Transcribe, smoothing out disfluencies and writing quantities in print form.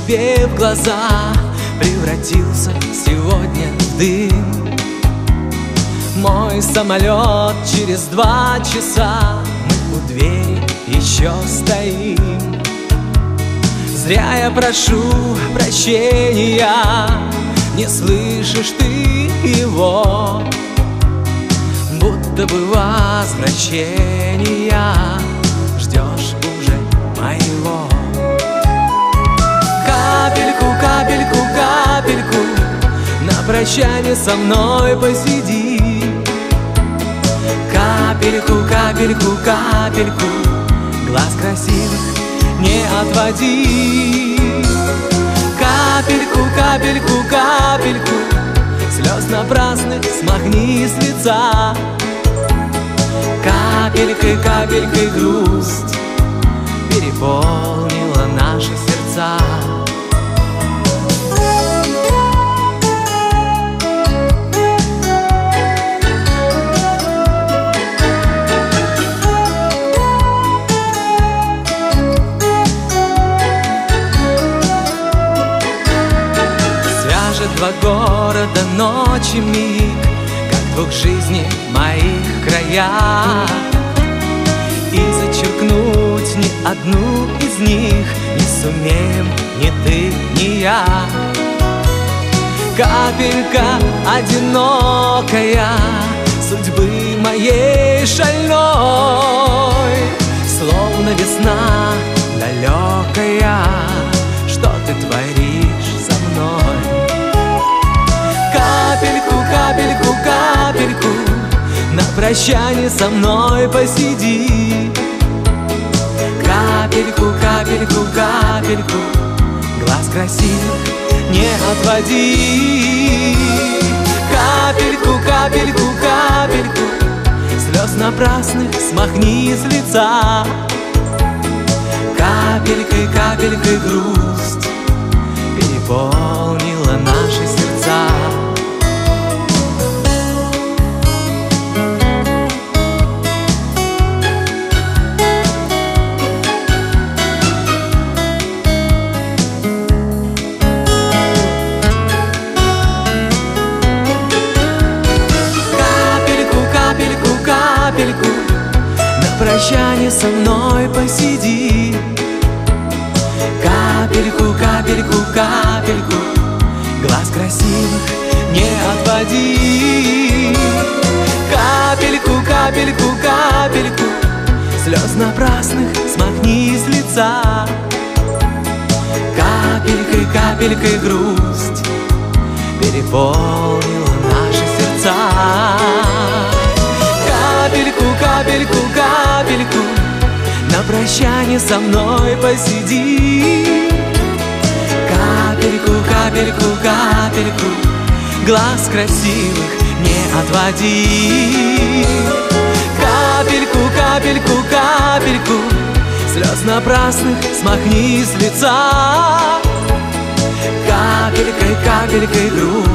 тебе в глаза превратился сегодня в дым. Мой самолет через 2 часа, мы у двери еще стоим. Зря я прошу прощения, не слышишь ты его, будто бы возвращения ждешь уже моего. Капельку, капельку, капельку на прощание со мной посиди. Капельку, капельку, капельку глаз красивых не отводи. Капельку, капельку, капельку слез напрасных смахни с лица. Капелькой, капелькой грусть переполнила наши сердца. Два города, ночи миг, как 2 жизней моих краях. И зачеркнуть ни одну из них не сумеем ни ты, ни я. Капелька одинокая судьбы моей шальной, словно весна далекая, что ты творишь со мной. Капельку, капельку, капельку на прощание со мной посиди. Капельку, капельку, капельку глаз красивых не отводи. Капельку, капельку, капельку слез напрасных смахни с лица. Капелькой, капелькой грусть переполнила наши сердца. Капельку на прощание со мной посиди. Капельку, капельку, капельку глаз красивых не отводи. Капельку, капельку, капельку слез напрасных смахни с лица. Капелькой, капелькой грусть переполнила наши сердца. Капельку, капельку, капельку на прощание со мной посиди. Капельку, капельку, капельку глаз красивых не отводи. Капельку, капельку, капельку слез напрасных смахни с лица. Капелькой, капелькой грусть